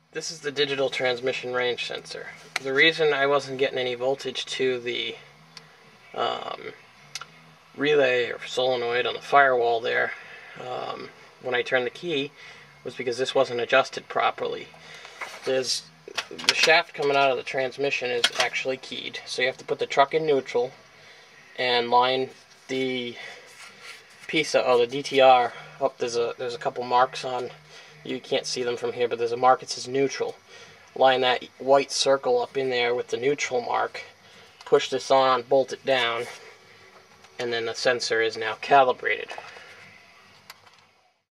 This is the digital transmission range sensor. The reason I wasn't getting any voltage to the relay or solenoid on the firewall there when I turned the key was because this wasn't adjusted properly. The shaft coming out of the transmission is actually keyed, so you have to put the truck in neutral and line the piece of the DTR up. There's a couple marks on. You can't see them from here, but there's a mark that says neutral. Line that white circle up in there with the neutral mark. Push this on, bolt it down, and then the sensor is now calibrated.